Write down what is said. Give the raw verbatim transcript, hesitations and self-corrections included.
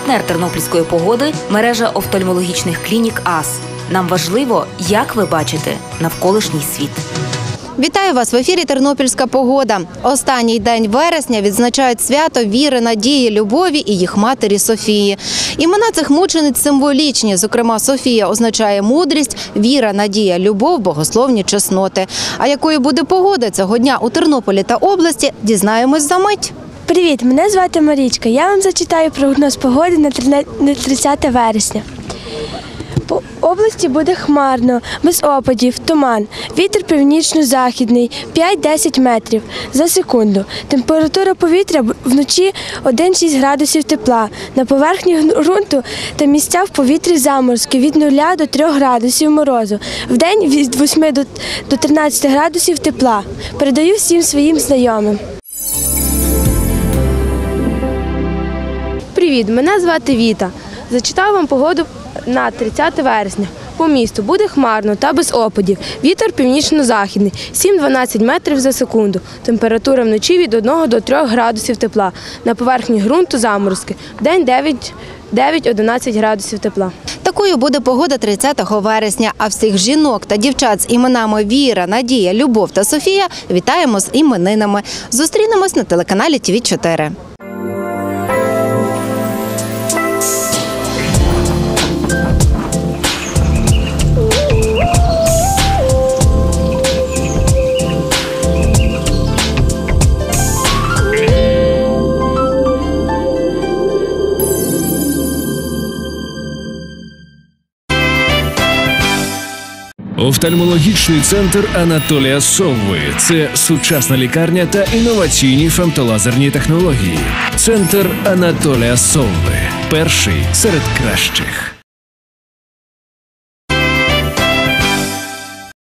Партнер тернопільської погоди – мережа офтальмологічних клінік АС. Нам важливо, як ви бачите навколишній світ. Вітаю вас в ефірі «Тернопільська погода». Останній день вересня відзначають свято віри, надії, любові і їх матері Софії. Імена цих мучениць символічні. Зокрема, Софія означає мудрість, віра, надія, любов, богословні чесноти. А якою буде погода цього дня у Тернополі та області, дізнаємось за мить. Привіт, мене звати Марічка. Я вам зачитаю прогноз погоди на тридцяте вересня. По області буде хмарно, без опадів, туман. Вітер північно-західний п'ять-десять метрів за секунду. Температура повітря вночі один-шість градусів тепла. На поверхні ґрунту та місця в повітрі заморозки від нуля до трьох градусів морозу. Вдень від восьми до тринадцяти градусів тепла. Передаю всім своїм знайомим. Привіт, мене звати Віта. Зачитаю вам погоду на тридцяте вересня. По місту буде хмарно та без опадів. Вітер північно-західний сім-дванадцять метрів за секунду. Температура вночі від одного до трьох градусів тепла. На поверхні ґрунту заморозки. Вдень дев'ять-одинадцять градусів тепла. Такою буде погода тридцятого вересня. А всіх жінок та дівчат з іменами Віра, Надія, Любов та Софія вітаємо з іменинами. Зустрінемось на телеканалі Ті Ві чотири. Офтальмологічний центр Анатолія Совви – це сучасна лікарня та інноваційні фемтолазерні технології. Центр Анатолія Совви – перший серед кращих.